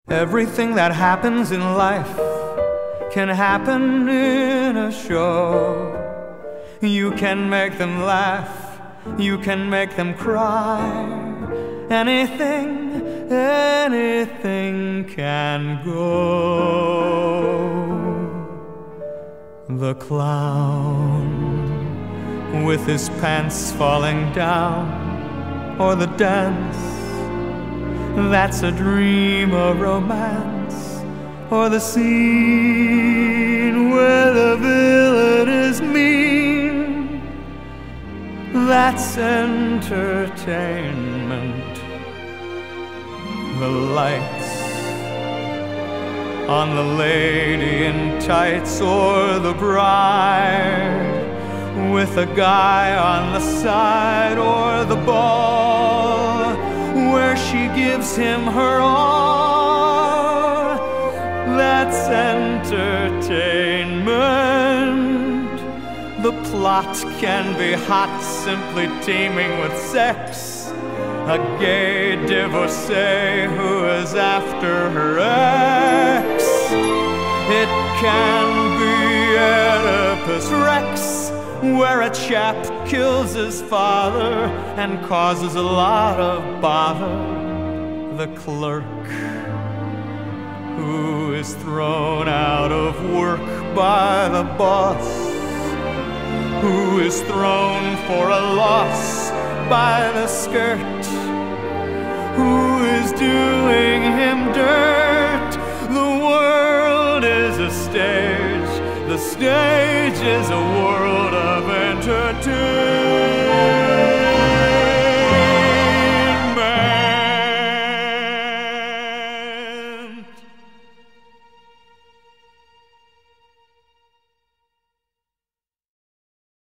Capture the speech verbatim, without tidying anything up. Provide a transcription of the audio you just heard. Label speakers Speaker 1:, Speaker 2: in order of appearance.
Speaker 1: Everything that happens in life can happen in a show. You can make them laugh, you can make them cry. Anything, anything can go. The clown with his pants falling down, or the dance that's a dream of romance, or the scene where the villain is mean, that's entertainment. The lights on the lady in tights, or the bride with a guy on the side, or the ball where she gives him her all, that's entertainment. The plot can be hot, simply teeming with sex. A gay divorcee who is after her ex. It can be Oedipus Rex, where a chap kills his father and causes a lot of bother. The clerk who is thrown out of work by the boss, who is thrown for a loss by the skirt, who is doing him dirt. The world is a stage, the stage is a world of entertainment.